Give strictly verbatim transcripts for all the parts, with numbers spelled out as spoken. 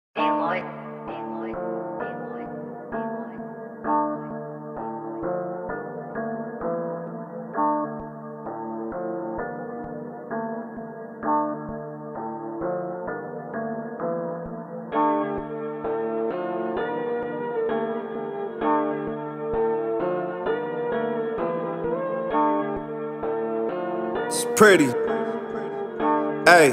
It's pretty. Hey.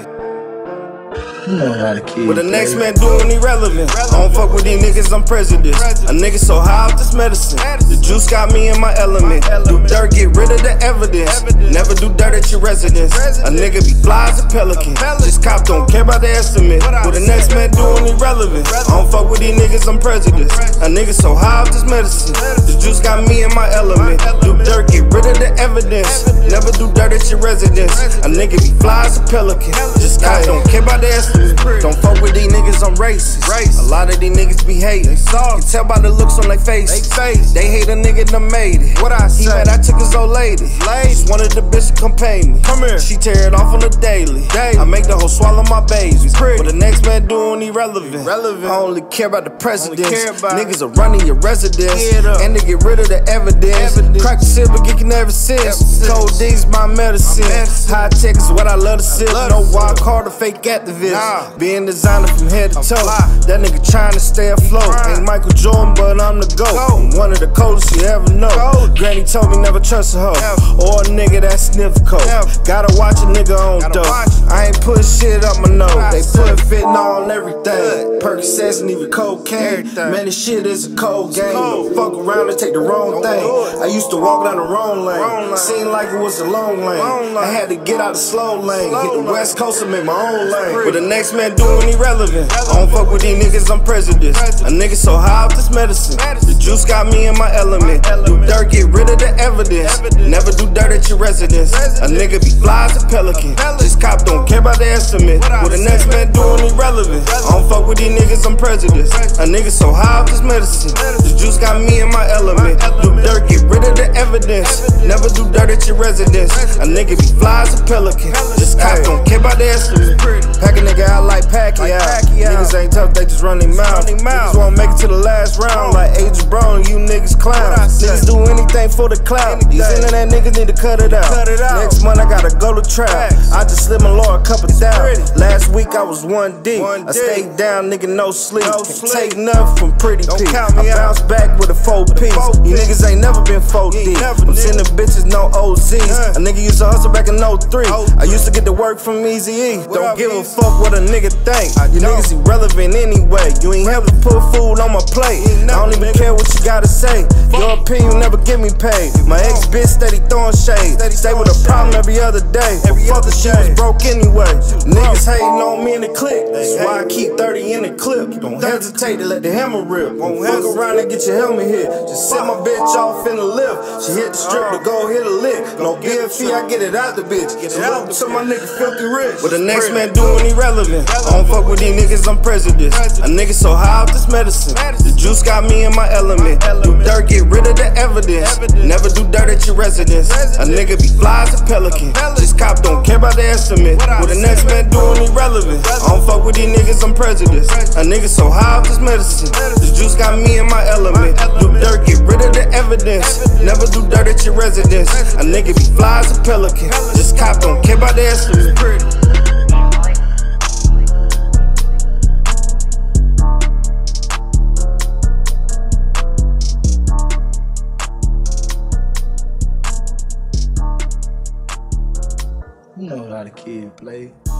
You know how to kill. What the next man doing irrelevant. I don't fuck with these niggas, I'm prejudice. A nigga so high off this medicine. The juice got me in my element. Do dirt, get rid of the evidence. Never do dirt at your residence. A nigga be fly as a pelican. Just cop, don't care about the estimate. What the next man doing irrelevant. I don't fuck with these niggas, I'm prejudice. A nigga so high off this medicine. The juice got me in my element. Do dirt, get rid of the evidence. Never do dirt at your residence. A nigga be fly as a pelican. Just cop, don't care about the estimate. Don't fuck with these niggas, I'm racist. A lot of these niggas be hating. You can tell by the looks on their faces. They hate a nigga that made it. What I say? He mad I took his old lady. Just wanted the bitch to come pay me. Come here. She tear it off on the daily. I make the hoe swallow my babies. What the next man doing irrelevant. I only care about the presidents. Niggas are running your residence. And they get rid of the evidence. Crack the silver, get never since. Cold D's my medicine. High tech is what I love to sip. No wild card or fake activist. Being designer from head to toe. That nigga trying to stay afloat. Ain't Michael Jordan, but I'm the GOAT. I'm one of the coldest you ever know. Granny told me never trust a hoe. Or a nigga that sniff coke. Gotta watch a nigga on dope. I ain't put shit up my nose. They put fentanyl on everything. Percocets and even cocaine. Man, this shit is a cold game. Don't fuck around and take the wrong thing. I used to walk down the wrong lane. Seemed like it was a long lane. I had to get out the slow lane. Hit the west coast and make my own lane. But the next man doing irrelevant. I don't fuck with these niggas, I'm prejudice. A nigga so high off this medicine. The juice got me in my element. Do dirt, get rid of the evidence. Never do dirt at your residence. A nigga be fly as a pelican. Just cop, don't care about the estimate. What the next man doing irrelevant. I don't fuck with these niggas, I'm prejudice. A nigga so high off this medicine. The juice got me in my element. Do dirt, get rid of the evidence. Never do dirt at your residence. A nigga be fly as a pelican. Just cop, don't care about the estimate. Pack a nigga out like Pacquiao. Niggas ain't tough, they just run their mouth. Niggas won't make it to the last round. Like Adrian Brown, you niggas clowns. Niggas do anything for the clout. These internet niggas need to cut it out. Next month I gotta go to trap. I just slid my lord a couple down. Last week I was one deep. I stayed down, nigga, no sleep. Can't take nothing from Pretty P. I bounced back with a four piece. You niggas ain't never been four deep. I'm sending bitches no O Zs. A nigga used to hustle back in oh three. I used to get the work from Eazy-E. Don't give a fuck what a nigga think. You niggas irrelevant anyway. You ain't help to put food on my plate. I don't even care what you gotta say. Your opinion never get me paid. My ex bitch steady throwing shade. Stay with a problem every other day. But fuck the shit was broke anyway. Niggas hating on me in the clique. That's why I keep thirty in the clip. Don't hesitate to let the hammer rip. Won't fuck around and get your helmet hit. Just send my bitch off in the lift. She hit the strip to go hit a lick. No give fee, I get it out the bitch. Salute to my nigga filthy rich. What the next man doing irrelevant. I don't fuck with these niggas, I'm prejudice. A nigga so high off this medicine. The juice got me in my element. Do dirt, get rid of the evidence. Never do dirt at your residence. A nigga be fly as a pelican. Just cop, don't care about the estimate. What the next man doing irrelevant. I don't fuck with these niggas, I'm prejudice. A nigga so high off this medicine. The juice got me in my element. Do dirt, get rid of the evidence. Never do dirt at your residence. A nigga be fly as a pelican. Just cop, don't care about the estimate. You know how the kid play.